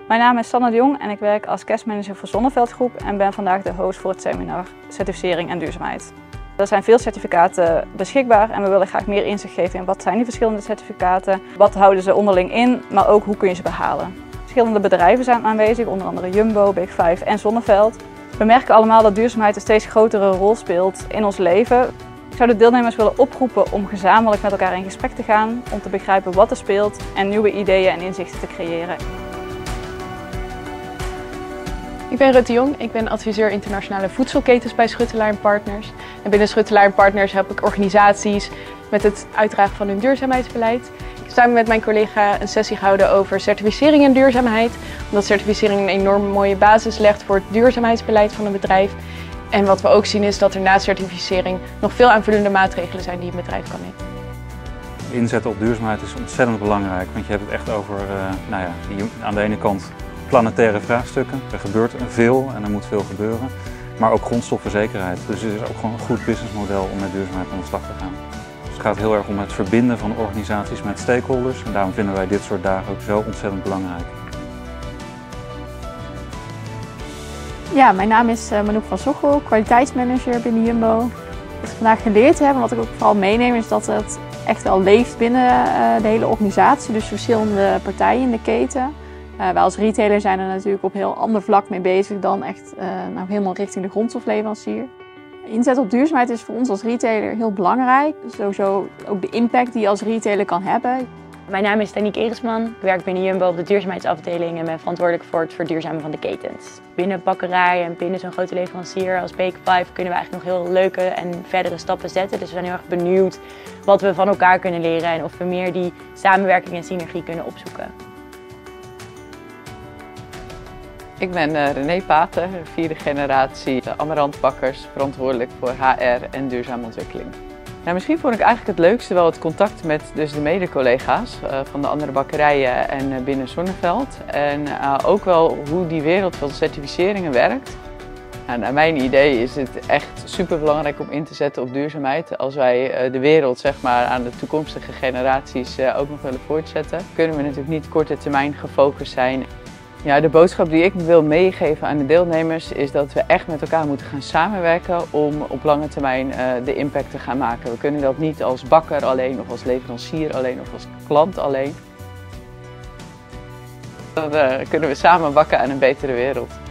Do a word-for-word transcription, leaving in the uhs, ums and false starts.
Mijn naam is Sanne de Jong en ik werk als cashmanager voor Zonneveld Groep en ben vandaag de host voor het seminar Certificering en Duurzaamheid. Er zijn veel certificaten beschikbaar en we willen graag meer inzicht geven in wat zijn die verschillende certificaten, wat houden ze onderling in, maar ook hoe kun je ze behalen. Verschillende bedrijven zijn aanwezig, onder andere Jumbo, Big Five en Zonneveld. We merken allemaal dat duurzaamheid een steeds grotere rol speelt in ons leven. Ik zou de deelnemers willen oproepen om gezamenlijk met elkaar in gesprek te gaan, om te begrijpen wat er speelt en nieuwe ideeën en inzichten te creëren. Ik ben Rutte Jong, ik ben adviseur internationale voedselketens bij Schuttelaar en Partners. En binnen Schuttelaar en Partners help ik organisaties met het uitdragen van hun duurzaamheidsbeleid. Ik heb samen met mijn collega een sessie gehouden over certificering en duurzaamheid. Omdat certificering een enorm mooie basis legt voor het duurzaamheidsbeleid van een bedrijf. En wat we ook zien is dat er na certificering nog veel aanvullende maatregelen zijn die een bedrijf kan nemen. Inzetten op duurzaamheid is ontzettend belangrijk, want je hebt het echt over uh, nou ja, die, aan de ene kant planetaire vraagstukken. Er gebeurt veel en er moet veel gebeuren, maar ook grondstoffenzekerheid. Dus het is ook gewoon een goed businessmodel om met duurzaamheid aan de slag te gaan. Dus het gaat heel erg om het verbinden van organisaties met stakeholders en daarom vinden wij dit soort dagen ook zo ontzettend belangrijk. Ja, mijn naam is Manouk van Sochel, kwaliteitsmanager binnen Jumbo. Wat ik vandaag geleerd heb en wat ik ook vooral meeneem is dat het echt wel leeft binnen de hele organisatie, dus verschillende partijen in de keten. Uh, wij als retailer zijn er natuurlijk op een heel ander vlak mee bezig dan echt uh, nou, helemaal richting de grondstofleverancier. Inzet op duurzaamheid is voor ons als retailer heel belangrijk. Sowieso ook de impact die je als retailer kan hebben. Mijn naam is Danique Erisman. Ik werk binnen Jumbo op de duurzaamheidsafdeling en ben verantwoordelijk voor het verduurzamen van de ketens. Binnen bakkerij en binnen zo'n grote leverancier als Big Five kunnen we eigenlijk nog heel leuke en verdere stappen zetten. Dus we zijn heel erg benieuwd wat we van elkaar kunnen leren en of we meer die samenwerking en synergie kunnen opzoeken. Ik ben uh, René Paten, vierde generatie Amarantbakkers, verantwoordelijk voor H R en duurzame ontwikkeling. Nou, misschien vond ik eigenlijk het leukste wel het contact met dus de mede-collega's uh, van de andere bakkerijen en uh, binnen Zonneveld. En uh, ook wel hoe die wereld van certificeringen werkt. Nou, naar mijn idee is het echt super belangrijk om in te zetten op duurzaamheid. Als wij uh, de wereld zeg maar, aan de toekomstige generaties uh, ook nog willen voortzetten, kunnen we natuurlijk niet korte termijn gefocust zijn. Ja, de boodschap die ik wil meegeven aan de deelnemers is dat we echt met elkaar moeten gaan samenwerken om op lange termijn uh, de impact te gaan maken. We kunnen dat niet als bakker alleen of als leverancier alleen of als klant alleen. Dan uh, kunnen we samen bakken aan een betere wereld.